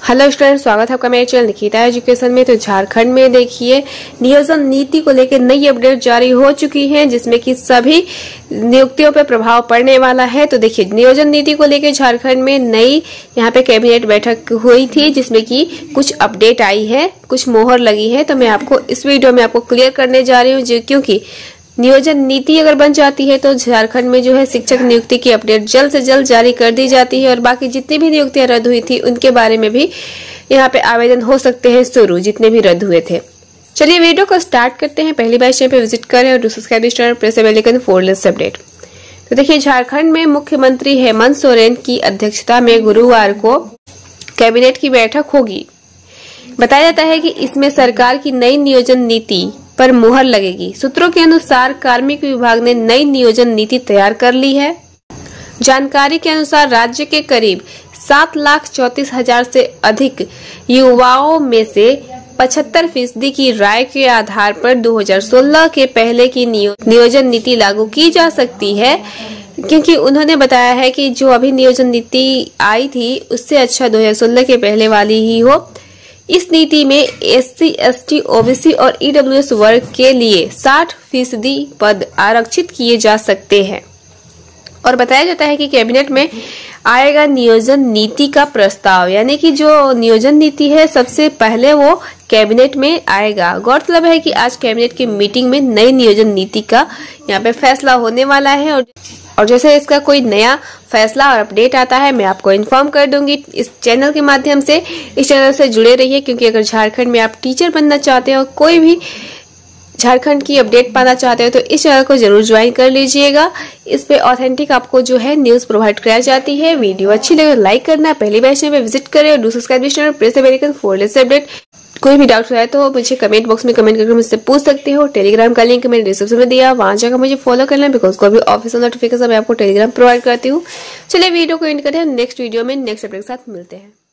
Hello student, स्वागत है आपका मेरे चैनल निकिता एजुकेशन में। तो झारखंड में देखिए नियोजन नीति को लेकर नई अपडेट जारी हो चुकी है, जिसमें कि सभी नियुक्तियों पर प्रभाव पड़ने वाला है। तो देखिए नियोजन नीति को लेकर झारखंड में नई यहाँ पे कैबिनेट बैठक हुई थी, जिसमें कि कुछ अपडेट आई है, कुछ मोहर लगी है। तो मैं आपको इस वीडियो में आपको क्लियर करने जा रही हूँ, क्योंकि नियोजन नीति अगर बन जाती है तो झारखंड में जो है शिक्षक नियुक्ति की अपडेट जल्द से जल्द जारी कर दी जाती है, और बाकी जितनी भी नियुक्तियां रद्द हुई थी उनके बारे में भी यहाँ पे आवेदन हो सकते हैं शुरू, जितने भी रद्द हुए थे। चलिए वीडियो को स्टार्ट करते हैं। पहली बार चैनल पे विजिट करें और subscribe press bell icon for latest update. तो देखिए झारखंड में मुख्यमंत्री हेमंत सोरेन की अध्यक्षता में गुरुवार को कैबिनेट की बैठक होगी। बताया जाता है कि इसमें सरकार की नई नियोजन नीति पर मुहर लगेगी। सूत्रों के अनुसार कार्मिक विभाग ने नई नियोजन नीति तैयार कर ली है। जानकारी के अनुसार राज्य के करीब 7,34,000 से अधिक युवाओं में से 75% की राय के आधार पर 2016 के पहले की नियोजन नीति लागू की जा सकती है, क्योंकि उन्होंने बताया है कि जो अभी नियोजन नीति आई थी उससे अच्छा 2016 के पहले वाली ही हो। इस नीति में SC, ST, OBC और EWS वर्ग के लिए 60% पद आरक्षित किए जा सकते हैं। और बताया जाता है कि कैबिनेट में आएगा नियोजन नीति का प्रस्ताव, यानी कि जो नियोजन नीति है सबसे पहले वो कैबिनेट में आएगा। गौरतलब है कि आज कैबिनेट की मीटिंग में नई नियोजन नीति का यहाँ पे फैसला होने वाला है, और जैसे इसका कोई नया फैसला और अपडेट आता है मैं आपको इन्फॉर्म कर दूंगी इस चैनल के माध्यम से। इस चैनल से जुड़े रहिए, क्योंकि अगर झारखंड में आप टीचर बनना चाहते हो, कोई भी झारखंड की अपडेट पाना चाहते हो, तो इस चैनल को जरूर ज्वाइन कर लीजिएगा। इस पे ऑथेंटिक आपको जो है न्यूज प्रोवाइड कराई जाती है। वीडियो अच्छी लगे तो लाइक करना, पहली बार चैनल पे विजिट करें और subscribe press bell icon for latest update. कोई भी डाउट है तो मुझे कमेंट बॉक्स में कमेंट करके मुझसे पूछ सकते हो। टेलीग्राम का लिंक मैंने डिस्क्रिप्शन में दिया, वहां जाकर मुझे फॉलो करना, बिकॉज कोई भी ऑफिशियल नोटिफिकेशन मैं आपको टेलीग्राम प्रोवाइड करती हूँ। चलिए वीडियो को एंड करें, नेक्स्ट वीडियो में नेक्स्ट अपडेट के साथ मिलते हैं।